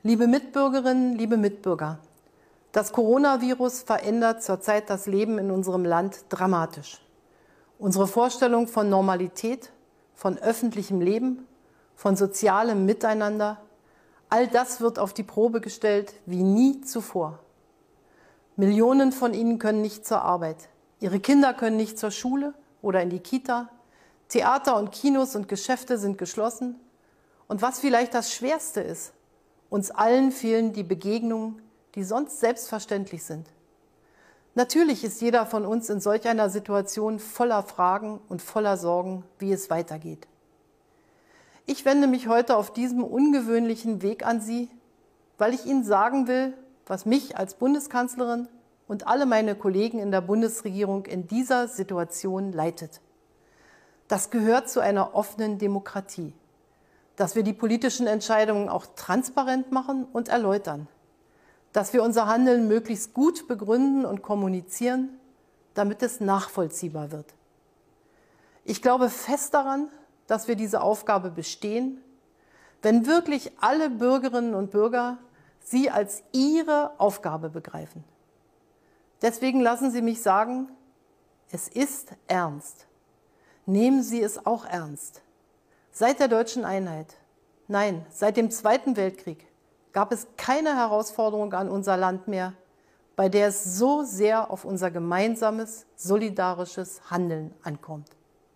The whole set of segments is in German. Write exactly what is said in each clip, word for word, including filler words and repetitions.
Liebe Mitbürgerinnen, liebe Mitbürger, das Coronavirus verändert zurzeit das Leben in unserem Land dramatisch. Unsere Vorstellung von Normalität, von öffentlichem Leben, von sozialem Miteinander, all das wird auf die Probe gestellt wie nie zuvor. Millionen von ihnen können nicht zur Arbeit. Ihre Kinder können nicht zur Schule oder in die Kita. Theater und Kinos und Geschäfte sind geschlossen. Und was vielleicht das Schwerste ist, uns allen fehlen die Begegnungen, die sonst selbstverständlich sind. Natürlich ist jeder von uns in solch einer Situation voller Fragen und voller Sorgen, wie es weitergeht. Ich wende mich heute auf diesem ungewöhnlichen Weg an Sie, weil ich Ihnen sagen will, was mich als Bundeskanzlerin und alle meine Kollegen in der Bundesregierung in dieser Situation leitet. Das gehört zu einer offenen Demokratie, dass wir die politischen Entscheidungen auch transparent machen und erläutern, dass wir unser Handeln möglichst gut begründen und kommunizieren, damit es nachvollziehbar wird. Ich glaube fest daran, dass wir diese Aufgabe bestehen, wenn wirklich alle Bürgerinnen und Bürger sie als ihre Aufgabe begreifen. Deswegen lassen Sie mich sagen, es ist ernst. Nehmen Sie es auch ernst. Seit der deutschen Einheit, nein, seit dem Zweiten Weltkrieg, gab es keine Herausforderung an unser Land mehr, bei der es so sehr auf unser gemeinsames, solidarisches Handeln ankommt.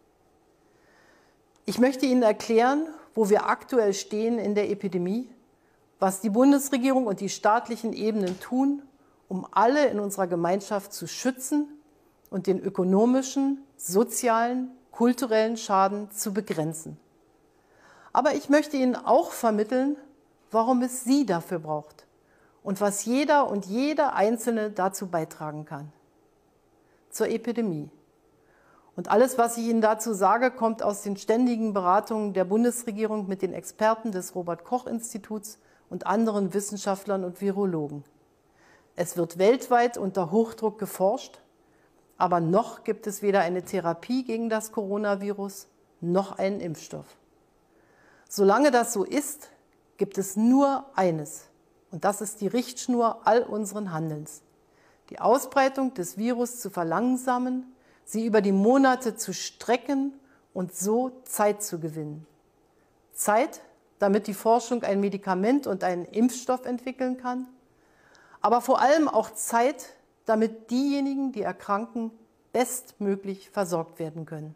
Ich möchte Ihnen erklären, wo wir aktuell stehen in der Epidemie, was die Bundesregierung und die staatlichen Ebenen tun, um alle in unserer Gemeinschaft zu schützen und den ökonomischen, sozialen, kulturellen Schaden zu begrenzen. Aber ich möchte Ihnen auch vermitteln, warum es Sie dafür braucht und was jeder und jede Einzelne dazu beitragen kann. Zur Epidemie. Und alles, was ich Ihnen dazu sage, kommt aus den ständigen Beratungen der Bundesregierung mit den Experten des Robert-Koch-Instituts und anderen Wissenschaftlern und Virologen. Es wird weltweit unter Hochdruck geforscht, aber noch gibt es weder eine Therapie gegen das Coronavirus noch einen Impfstoff. Solange das so ist, gibt es nur eines, und das ist die Richtschnur all unseren Handelns: die Ausbreitung des Virus zu verlangsamen, sie über die Monate zu strecken und so Zeit zu gewinnen. Zeit, damit die Forschung ein Medikament und einen Impfstoff entwickeln kann, aber vor allem auch Zeit, damit diejenigen, die erkranken, bestmöglich versorgt werden können.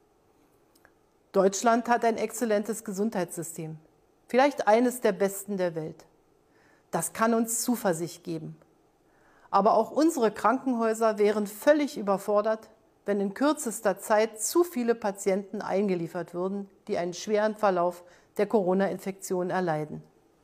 Deutschland hat ein exzellentes Gesundheitssystem, vielleicht eines der besten der Welt. Das kann uns Zuversicht geben. Aber auch unsere Krankenhäuser wären völlig überfordert, wenn in kürzester Zeit zu viele Patienten eingeliefert würden, die einen schweren Verlauf der Corona-Infektion erleiden.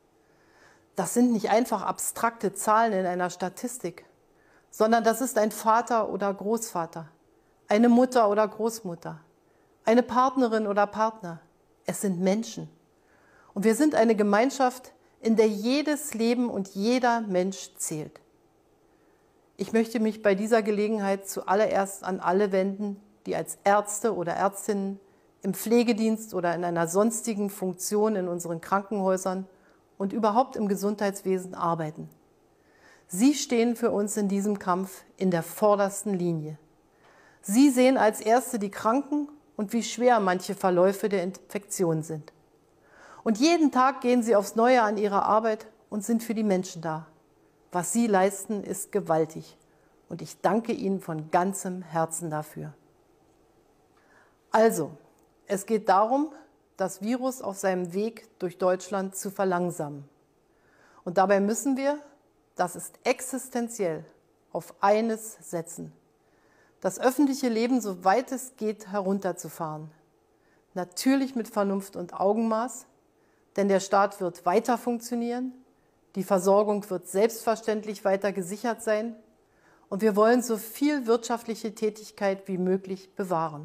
Das sind nicht einfach abstrakte Zahlen in einer Statistik, sondern das ist ein Vater oder Großvater, eine Mutter oder Großmutter, eine Partnerin oder Partner. Es sind Menschen. Und wir sind eine Gemeinschaft, in der jedes Leben und jeder Mensch zählt. Ich möchte mich bei dieser Gelegenheit zuallererst an alle wenden, die als Ärzte oder Ärztinnen im Pflegedienst oder in einer sonstigen Funktion in unseren Krankenhäusern und überhaupt im Gesundheitswesen arbeiten. Sie stehen für uns in diesem Kampf in der vordersten Linie. Sie sehen als Erste die Kranken und wie schwer manche Verläufe der Infektion sind. Und jeden Tag gehen Sie aufs Neue an Ihre Arbeit und sind für die Menschen da. Was Sie leisten, ist gewaltig. Und ich danke Ihnen von ganzem Herzen dafür. Also, es geht darum, das Virus auf seinem Weg durch Deutschland zu verlangsamen. Und dabei müssen wir, das ist existenziell, auf eines setzen: das öffentliche Leben, soweit es geht, herunterzufahren. Natürlich mit Vernunft und Augenmaß, denn der Staat wird weiter funktionieren, die Versorgung wird selbstverständlich weiter gesichert sein und wir wollen so viel wirtschaftliche Tätigkeit wie möglich bewahren.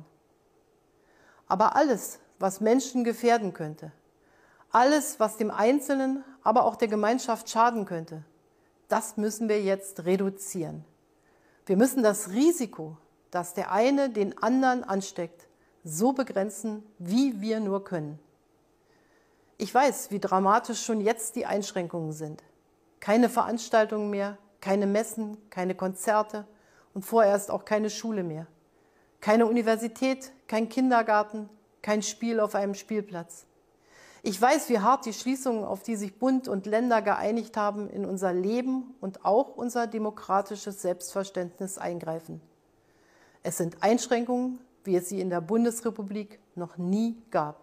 Aber alles, was Menschen gefährden könnte, alles, was dem Einzelnen, aber auch der Gemeinschaft schaden könnte, das müssen wir jetzt reduzieren. Wir müssen das Risiko, dass der eine den anderen ansteckt, so begrenzen, wie wir nur können. Ich weiß, wie dramatisch schon jetzt die Einschränkungen sind. Keine Veranstaltungen mehr, keine Messen, keine Konzerte und vorerst auch keine Schule mehr. Keine Universität, kein Kindergarten, kein Spiel auf einem Spielplatz. Ich weiß, wie hart die Schließungen, auf die sich Bund und Länder geeinigt haben, in unser Leben und auch unser demokratisches Selbstverständnis eingreifen. Es sind Einschränkungen, wie es sie in der Bundesrepublik noch nie gab.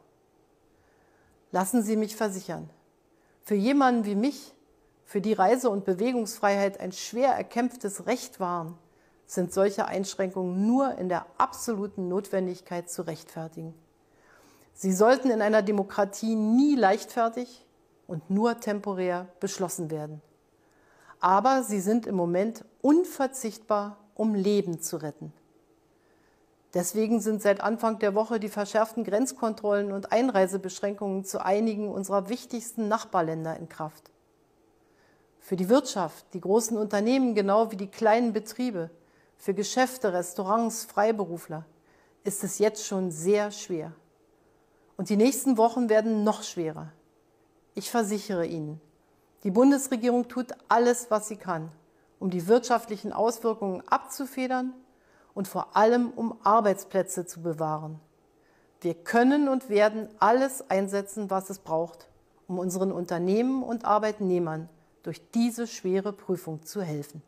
Lassen Sie mich versichern, für jemanden wie mich, für die Reise- und Bewegungsfreiheit ein schwer erkämpftes Recht waren, sind solche Einschränkungen nur in der absoluten Notwendigkeit zu rechtfertigen. Sie sollten in einer Demokratie nie leichtfertig und nur temporär beschlossen werden. Aber sie sind im Moment unverzichtbar, um Leben zu retten. Deswegen sind seit Anfang der Woche die verschärften Grenzkontrollen und Einreisebeschränkungen zu einigen unserer wichtigsten Nachbarländer in Kraft. Für die Wirtschaft, die großen Unternehmen genau wie die kleinen Betriebe, für Geschäfte, Restaurants, Freiberufler ist es jetzt schon sehr schwer. Und die nächsten Wochen werden noch schwerer. Ich versichere Ihnen, die Bundesregierung tut alles, was sie kann, um die wirtschaftlichen Auswirkungen abzufedern und vor allem um Arbeitsplätze zu bewahren. Wir können und werden alles einsetzen, was es braucht, um unseren Unternehmen und Arbeitnehmern durch diese schwere Prüfung zu helfen.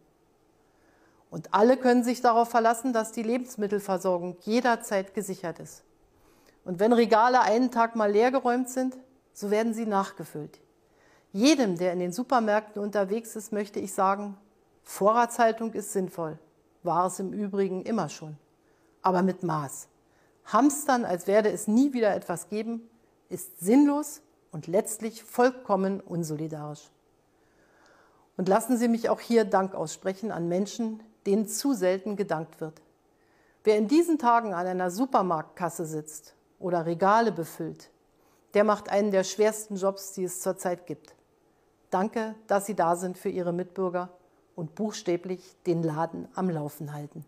Und alle können sich darauf verlassen, dass die Lebensmittelversorgung jederzeit gesichert ist. Und wenn Regale einen Tag mal leergeräumt sind, so werden sie nachgefüllt. Jedem, der in den Supermärkten unterwegs ist, möchte ich sagen, Vorratshaltung ist sinnvoll. War es im Übrigen immer schon. Aber mit Maß. Hamstern, als werde es nie wieder etwas geben, ist sinnlos und letztlich vollkommen unsolidarisch. Und lassen Sie mich auch hier Dank aussprechen an Menschen, denen zu selten gedankt wird. Wer in diesen Tagen an einer Supermarktkasse sitzt oder Regale befüllt, der macht einen der schwersten Jobs, die es zurzeit gibt. Danke, dass Sie da sind für Ihre Mitbürger und buchstäblich den Laden am Laufen halten.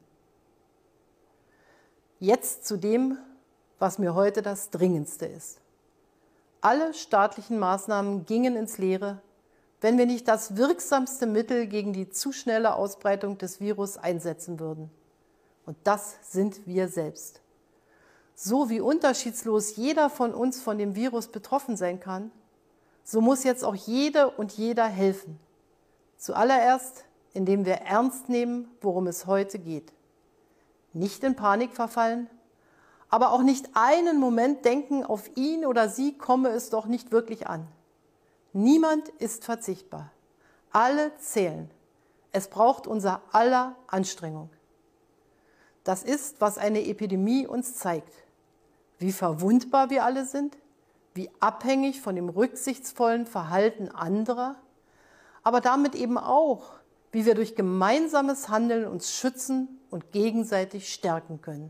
Jetzt zu dem, was mir heute das Dringendste ist. Alle staatlichen Maßnahmen gingen ins Leere, wenn wir nicht das wirksamste Mittel gegen die zu schnelle Ausbreitung des Virus einsetzen würden. Und das sind wir selbst. So wie unterschiedslos jeder von uns von dem Virus betroffen sein kann, so muss jetzt auch jede und jeder helfen. Zuallererst, indem wir ernst nehmen, worum es heute geht. Nicht in Panik verfallen, aber auch nicht einen Moment denken, auf ihn oder sie komme es doch nicht wirklich an. Niemand ist verzichtbar. Alle zählen. Es braucht unser aller Anstrengung. Das ist, was eine Epidemie uns zeigt. Wie verwundbar wir alle sind, wie abhängig von dem rücksichtsvollen Verhalten anderer, aber damit eben auch, wie wir durch gemeinsames Handeln uns schützen und gegenseitig stärken können.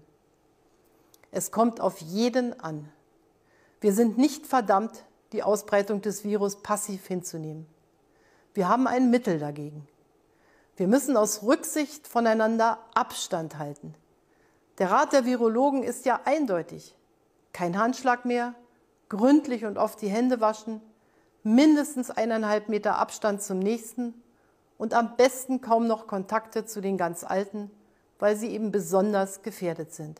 Es kommt auf jeden an. Wir sind nicht verdammt, die Ausbreitung des Virus passiv hinzunehmen. Wir haben ein Mittel dagegen. Wir müssen aus Rücksicht voneinander Abstand halten. Der Rat der Virologen ist ja eindeutig. Kein Handschlag mehr, gründlich und oft die Hände waschen, mindestens eineinhalb Meter Abstand zum Nächsten und am besten kaum noch Kontakte zu den ganz Alten, weil sie eben besonders gefährdet sind.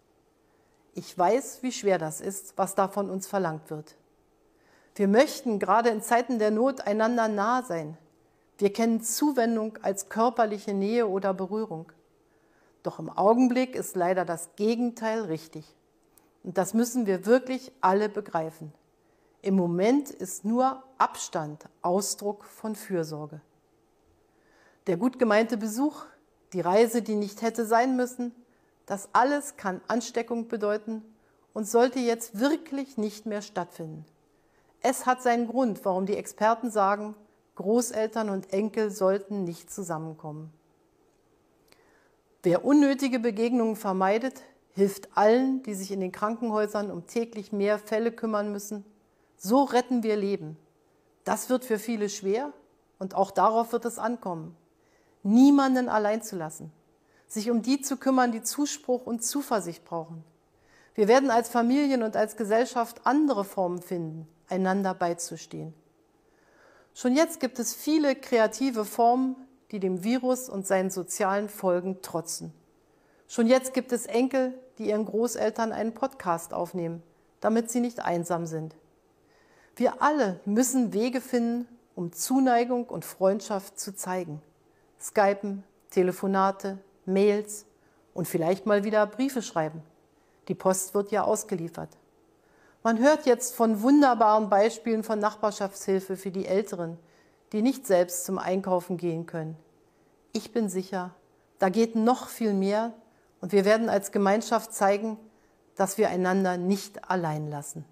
Ich weiß, wie schwer das ist, was da von uns verlangt wird. Wir möchten gerade in Zeiten der Not einander nah sein. Wir kennen Zuwendung als körperliche Nähe oder Berührung. Doch im Augenblick ist leider das Gegenteil richtig. Und das müssen wir wirklich alle begreifen. Im Moment ist nur Abstand Ausdruck von Fürsorge. Der gut gemeinte Besuch, die Reise, die nicht hätte sein müssen, das alles kann Ansteckung bedeuten und sollte jetzt wirklich nicht mehr stattfinden. Es hat seinen Grund, warum die Experten sagen, Großeltern und Enkel sollten nicht zusammenkommen. Wer unnötige Begegnungen vermeidet, hilft allen, die sich in den Krankenhäusern um täglich mehr Fälle kümmern müssen. So retten wir Leben. Das wird für viele schwer und auch darauf wird es ankommen. Niemanden allein zu lassen, sich um die zu kümmern, die Zuspruch und Zuversicht brauchen. Wir werden als Familien und als Gesellschaft andere Formen finden, einander beizustehen. Schon jetzt gibt es viele kreative Formen, die dem Virus und seinen sozialen Folgen trotzen. Schon jetzt gibt es Enkel, die ihren Großeltern einen Podcast aufnehmen, damit sie nicht einsam sind. Wir alle müssen Wege finden, um Zuneigung und Freundschaft zu zeigen. Skypen, Telefonate, Mails und vielleicht mal wieder Briefe schreiben. Die Post wird ja ausgeliefert. Man hört jetzt von wunderbaren Beispielen von Nachbarschaftshilfe für die Älteren, die nicht selbst zum Einkaufen gehen können. Ich bin sicher, da geht noch viel mehr und wir werden als Gemeinschaft zeigen, dass wir einander nicht allein lassen.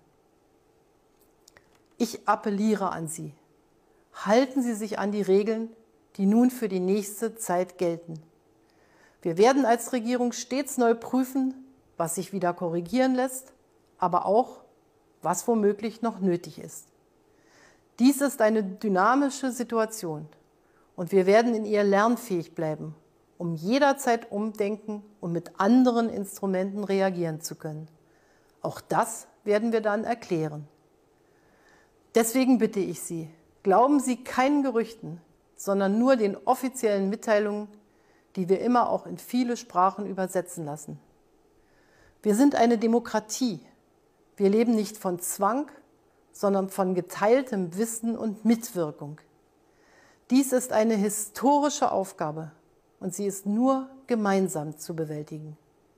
Ich appelliere an Sie. Halten Sie sich an die Regeln, die nun für die nächste Zeit gelten. Wir werden als Regierung stets neu prüfen, was sich wieder korrigieren lässt, aber auch, was womöglich noch nötig ist. Dies ist eine dynamische Situation und wir werden in ihr lernfähig bleiben, um jederzeit umdenken und mit anderen Instrumenten reagieren zu können. Auch das werden wir dann erklären. Deswegen bitte ich Sie, glauben Sie keinen Gerüchten, sondern nur den offiziellen Mitteilungen, die wir immer auch in viele Sprachen übersetzen lassen. Wir sind eine Demokratie. Wir leben nicht von Zwang, sondern von geteiltem Wissen und Mitwirkung. Dies ist eine historische Aufgabe und sie ist nur gemeinsam zu bewältigen.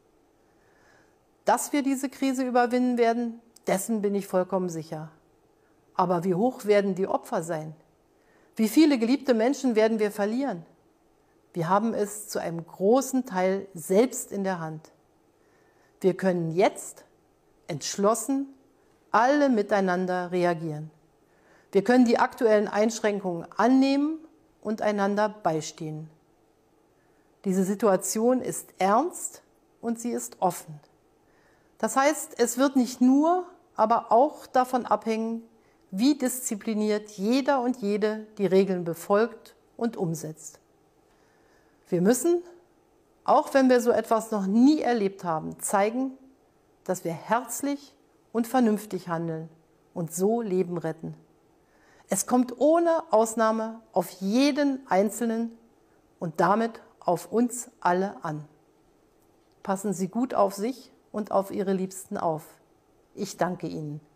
Dass wir diese Krise überwinden werden, dessen bin ich vollkommen sicher. Aber wie hoch werden die Opfer sein? Wie viele geliebte Menschen werden wir verlieren? Wir haben es zu einem großen Teil selbst in der Hand. Wir können jetzt entschlossen alle miteinander reagieren. Wir können die aktuellen Einschränkungen annehmen und einander beistehen. Diese Situation ist ernst und sie ist offen. Das heißt, es wird nicht nur, aber auch davon abhängen, wie diszipliniert jeder und jede die Regeln befolgt und umsetzt. Wir müssen, auch wenn wir so etwas noch nie erlebt haben, zeigen, dass wir herzlich und vernünftig handeln und so Leben retten. Es kommt ohne Ausnahme auf jeden Einzelnen und damit auf uns alle an. Passen Sie gut auf sich und auf Ihre Liebsten auf. Ich danke Ihnen.